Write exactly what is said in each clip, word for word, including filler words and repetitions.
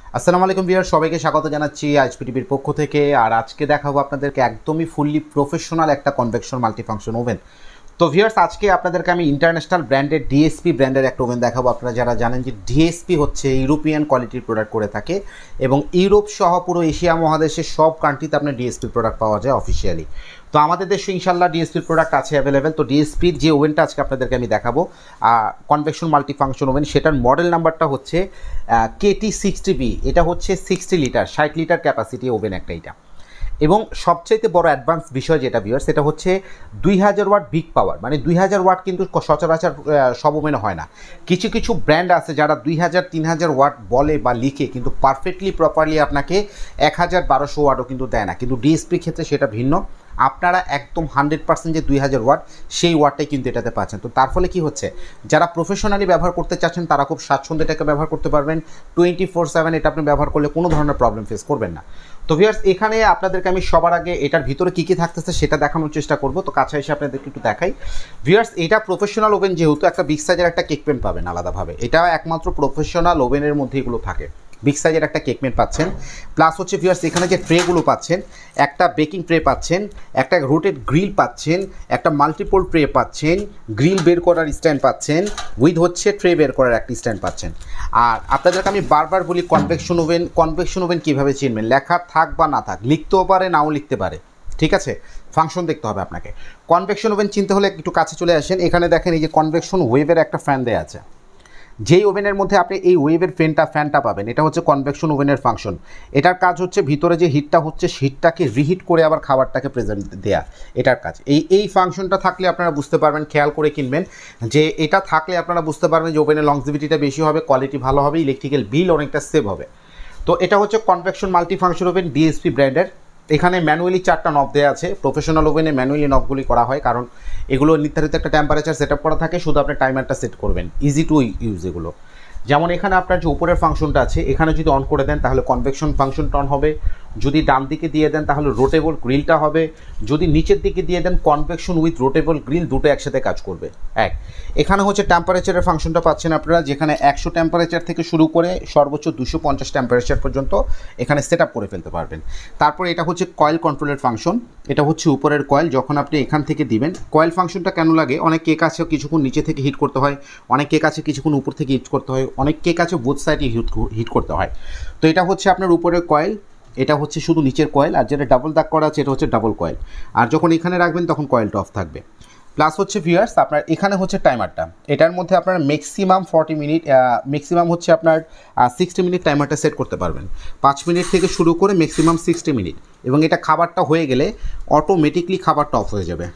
আসসালামু আলাইকুম ভিউয়ার, সবাইকে স্বাগত জানাচ্ছি আইএইচপি টিভির পক্ষ থেকে। আর আজকে দেখাবো আপনাদেরকে একদমই ফুললি প্রফেশনাল একটা কনভেকশন মাল্টিফাংশন ওভেন। তো ভিউয়ার্স, আজকে আপনাদেরকে আমি ইন্টারন্যাশনাল ব্র্যান্ডের ডিএসপি ব্র্যান্ডের একটা ওভেন দেখাবো। আপনারা যারা জানেন যে ডিএসপি হচ্ছে ইউরোপিয়ান কোয়ালিটির প্রোডাক্ট করে থাকে এবং ইউরোপ সহ পুরো এশিয়া মহাদেশের সব কান্ট্রিতে আপনার ডিএসপি প্রোডাক্ট পাওয়া যায় অফিসিয়ালি। তো আমাদের দেশে ইনশাল্লাহ ডিএসপির প্রোডাক্ট আছে অ্যাভেলেবেল। তো ডিএসপির যে ওভেনটা আজকে আপনাদেরকে আমি দেখাবো কনভেকশন মাল্টিফাংশন ওভেন, সেটার মডেল নাম্বারটা হচ্ছে কেটি সিক্সটি বি। এটা হচ্ছে সিক্সটি লিটার ষাট লিটার ক্যাপাসিটি ওভেন একটা এটা। এবং সবচাইতে বড় অ্যাডভান্স বিষয় যেটা ভিউয়ার, সেটা হচ্ছে দুই হাজার ওয়াট বিগ পাওয়ার। মানে দুই হাজার ওয়াট কিন্তু সচরাচর সব ওভেনে হয় না। কিছু কিছু ব্র্যান্ড আছে যারা দুই হাজার তিন হাজার ওয়াট বলে বা লিখে, কিন্তু পারফেক্টলি প্রপারলি আপনাকে এক হাজার বারোশো ওয়াটও কিন্তু দেয় না। কিন্তু ডিএসপির ক্ষেত্রে সেটা ভিন্ন। আপনারা একদম হান্ড্রেড পার্সেন্ট যে দুই হাজার ওয়াট সেই ওয়াটটাই কিন্তু এটাতে পাচ্ছেন। তো তার ফলে কী হচ্ছে, যারা প্রফেশনালি ব্যবহার করতে চাচ্ছেন তারা খুব স্বাচ্ছন্দ্যে এটাকে ব্যবহার করতে পারবেন। টোয়েন্টি ফোর সেভেন এটা আপনি ব্যবহার করলে কোনো ধরনের প্রবলেম ফেস করবেন না। তো ভিউয়ার্স, এখানে আপনাদেরকে আমি সবার আগে এটার ভিতরে কী কী থাকতেছে সেটা দেখানোর চেষ্টা করব। তো কাছে এসে আপনাদেরকে একটু দেখাই। ভিউয়ার্স, এটা প্রফেশনাল ওভেন, যেহেতু একটা বিগ সাইজের একটা কেক প্যান পাবেন আলাদাভাবে। এটা একমাত্র প্রফেশনাল ওভেনের মধ্যে এগুলো থাকে। বিগ সাইজের একটা কেক প্যান পাচ্ছেন, প্লাস হচ্ছে ভিউয়ার্স এখানে যে ট্রেগুলো পাচ্ছেন, একটা বেকিং ট্রে পাচ্ছেন, একটা রোটেড গ্রিল পাচ্ছেন, একটা মাল্টিপল ট্রে পাচ্ছেন, গ্রিল বের করার স্ট্যান্ড পাচ্ছেন, উইথ হচ্ছে ট্রে বের করার একটা স্ট্যান্ড পাচ্ছেন। আর আপনাদেরকে আমি বারবার বলি, কনভেকশন ওভেন কনভেকশন ওভেন কীভাবে চিনবেন? লেখা থাক বা না থাক, লিখতেও পারে নাও লিখতে পারে, ঠিক আছে? ফাংশন দেখতে হবে আপনাকে। কনভেকশন ওভেন চিনতে হলে একটু কাছে চলে আসেন। এখানে দেখেন এই যে কনভেকশন ওয়েভের একটা ফ্যান দেওয়া আছে। যেই ওভেনের মধ্যে আপনি এই ওয়েভের ফ্যানটা ফ্যানটা পাবেন, এটা হচ্ছে কনভেকশন ওভেনের ফাংশন। এটার কাজ হচ্ছে ভিতরে যে হিটটা হচ্ছে হিটটাকে রিহিট করে আবার খাবারটাকে প্রেজেন্ট দেয়া, এটার কাজ। এই এই ফাংশনটা থাকলে আপনারা বুঝতে পারবেন, খেয়াল করে কিনবেন যে এটা থাকলে আপনারা বুঝতে পারবেন যে ওভেনের লংজিভিটিটা বেশি হবে, কোয়ালিটি ভালো হবে, ইলেকট্রিক্যাল বিল অনেকটা সেভ হবে। তো এটা হচ্ছে কনভেকশন মাল্টিফাংশন ওভেন ডিএসপি ব্র্যান্ডের। এখানে ম্যানুয়ালি চারটা নব দেওয়া আছে। প্রফেশনাল ওভেনে ম্যানুয়ালি নবগুলি করা হয়, কারণ এগুলো নির্ধারিত একটা টেম্পারেচার সেট আপ করা থাকে, শুধু আপনি টাইমারটা সেট করবেন, ইজি টু ইউজ এগুলো। যেমন এখানে আপনার যে উপরের ফাংশনটা আছে, এখানে যদি অন করে দেন তাহলে কনভেকশন ফাংশনটা অন হবে, যদি ডান দিকে দিয়ে দেন তাহলে রোটেবল গ্রিলটা হবে, যদি নিচের দিকে দিয়ে দেন কনভেকশন উইথ রোটেবল গ্রিল দুটো একসাথে কাজ করবে। এক এখানে হচ্ছে টেম্পারেচারের ফাংশনটা পাচ্ছেন আপনারা, যেখানে একশো টেম্পারেচার থেকে শুরু করে সর্বোচ্চ দুশো পঞ্চাশ টেম্পারেচার পর্যন্ত এখানে সেট আপ করে ফেলতে পারবেন। তারপরে এটা হচ্ছে কয়েল কন্ট্রোলের ফাংশন। এটা হচ্ছে উপরের কয়েল, যখন আপনি এখান থেকে দিবেন। কয়েল ফাংশনটা কেন লাগে? অনেক কেক আছে কিছুক্ষণ নিচে থেকে হিট করতে হয়, অনেক কেক আছে কিছুক্ষণ উপর থেকে হিট করতে হয়, অনেক কেক আছে বোথ সাইডে হিট হিট করতে হয়। তো এটা হচ্ছে আপনার উপরের কয়েল, এটা হচ্ছে শুধু নিচের কয়েল। আর যেটা ডাবল দাগ করা আছে এটা হচ্ছে ডাবল কয়েল। আর যখন এখানে রাখবেন তখন কয়েলটা অফ থাকবে। প্লাস হচ্ছে ভিউয়ার্স, আপনার এখানে হচ্ছে টাইমারটা। এটার মধ্যে আপনার ম্যাক্সিমাম ফর্টি মিনিট ম্যাক্সিমাম হচ্ছে আপনার সিক্সটি মিনিট টাইমারটা সেট করতে পারবেন। পাঁচ মিনিট থেকে শুরু করে ম্যাক্সিমাম সিক্সটি মিনিট। এবং এটা খাবারটা হয়ে গেলে অটোমেটিকলি খাবারটা অফ হয়ে যাবে,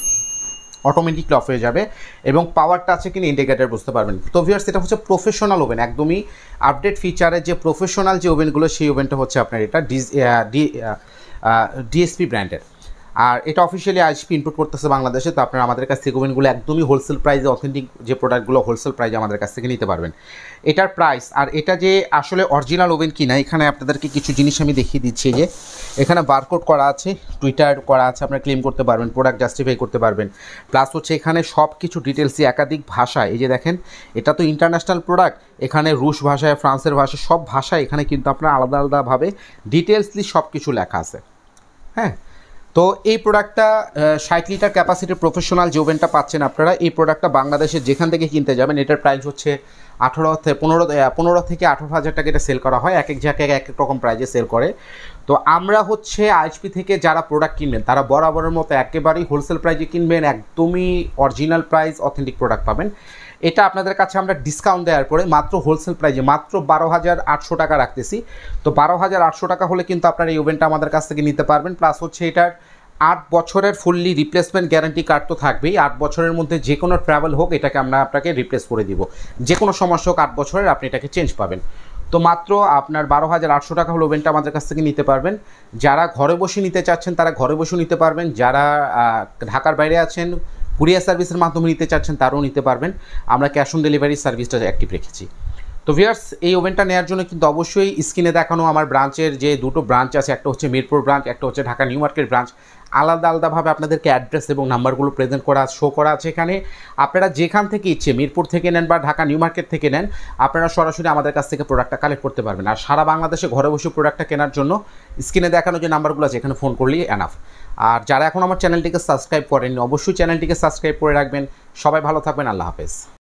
অটোমেটিকলি অফ হয়ে যাবে। এবং পাওয়ারটা আছে কিনা ইন্ডিকেটার বুঝতে পারবেন। তো ভিউয়ার্স, এটা হচ্ছে প্রফেশনাল ওভেন, একদমই আপডেট ফিচারের যে প্রফেশনাল যে ওভেনগুলো, সেই ওভেনটা হচ্ছে আপনার এটা ডিএসপি ব্র্যান্ডের। আর এটা অফিসিয়ালি আইএইচপি ইনপুট করতেছে বাংলাদেশে। তো আপনারা আমাদের কাছ থেকে ওভেনগুলো একদমই হোলসেল প্রাইসে, অথেন্টিক যে প্রোডাক্টগুলো হোলসেল প্রাইসে আমাদের কাছ থেকে নিতে পারবেন। এটার প্রাইস আর এটা যে আসলে অরিজিনাল ওভেন কিনা, এখানে আপনাদেরকে কিছু জিনিস আমি দেখিয়ে দিচ্ছি। যে এখানে বারকোড করা আছে, টুইটার করা আছে, আপনারা ক্লেম করতে পারবেন, প্রোডাক্ট জাস্টিফাই করতে পারবেন। প্লাস হচ্ছে এখানে সব কিছু ডিটেলসই একাধিক ভাষায়। এই যে দেখেন, এটা তো ইন্টারন্যাশনাল প্রোডাক্ট, এখানে রুশ ভাষায়, ফ্রান্সের ভাষায়, সব ভাষায় এখানে কিন্তু আপনার আলাদা আলাদাভাবে ডিটেলসলি সব কিছু লেখা আছে। হ্যাঁ, তো এই প্রোডাক্টটা ষাট লিটার ক্যাপাসিটির প্রফেশনাল যে ওভেনটা পাচ্ছেন আপনারা, এই প্রোডাক্টটা বাংলাদেশের যেখান থেকে কিনতে যাবেন, এটার প্রাইস হচ্ছে আঠারো থেকে পনেরো পনেরো থেকে আঠারো হাজার টাকা এটা সেল করা হয়। এক এক জায়গায় এক এক রকম প্রাইজে সেল করে। তো আমরা হচ্ছে আইএইচপি থেকে যারা প্রোডাক্ট কিনবেন তারা বরাবরের মতো একেবারেই হোলসেল প্রাইজে কিনবেন, একদমই অরিজিনাল প্রাইস, অথেন্টিক প্রোডাক্ট পাবেন। এটা আপনাদের কাছে আমরা ডিসকাউন্ট দেওয়ার পরে মাত্র হোলসেল প্রাইজে মাত্র বারো হাজার আটশো টাকা রাখতেছি। তো বারো হাজার আটশো টাকা হলে কিন্তু আপনার এই ওভেনটা আমাদের কাছ থেকে নিতে পারবেন। প্লাস হচ্ছে এটার আট বছরের ফুললি রিপ্লেসমেন্ট গ্যারান্টি কার্ড তো থাকবেই। আট বছরের মধ্যে যে কোনো ট্রাভেল হোক, এটাকে আমরা আপনাকে রিপ্লেস করে দিব। যে কোনো সমস্যা হোক, আট বছরের আপনি এটাকে চেঞ্জ পাবেন। তো মাত্র আপনার বারো হাজার আটশো টাকা হলো ওভেনটা আমাদের কাছ থেকে নিতে পারবেন। যারা ঘরে বসে নিতে চাচ্ছেন তারা ঘরে বসে নিতে পারবেন, যারা ঢাকার বাইরে আছেন কুরিয়ার সার্ভিসের মাধ্যমে নিতে চাচ্ছেন তারাও নিতে পারবেন। আমরা ক্যাশ অন ডেলিভারি সার্ভিসটা অ্যাক্টিভ রেখেছি। তো ভিউয়ার্স, এই ওভেনটা নেওয়ার জন্য কিন্তু অবশ্যই স্ক্রিনে দেখানো আমার ব্রাঞ্চের যে দুটো ব্রাঞ্চ আছে, একটা হচ্ছে মিরপুর ব্রাঞ্চ, একটা হচ্ছে ঢাকা নিউ মার্কেট ব্রাঞ্চ। আলাদা আলাদাভাবে আপনাদেরকে অ্যাড্রেস এবং নাম্বারগুলো প্রেজেন্ট করা শো করা আছে এখানে। আপনারা যেখান থেকে ইচ্ছে মিরপুর থেকে নেন বা ঢাকা নিউ মার্কেট থেকে নেন, আপনারা সরাসরি আমাদের কাছ থেকে প্রোডাক্টটা কালেক্ট করতে পারবেন। আর সারা বাংলাদেশে ঘরে বসে প্রোডাক্টটা কেনার জন্য স্ক্রিনে দেখানো যে নাম্বারগুলো আছে এখানে ফোন করলেই এনাফ। আর যারা এখন আমার চ্যানেলটিকে সাবস্ক্রাইব করেননি অবশ্যই চ্যানেলটিকে সাবস্ক্রাইব করে রাখবেন। সবাই ভালো থাকবেন, আল্লাহ হাফেজ।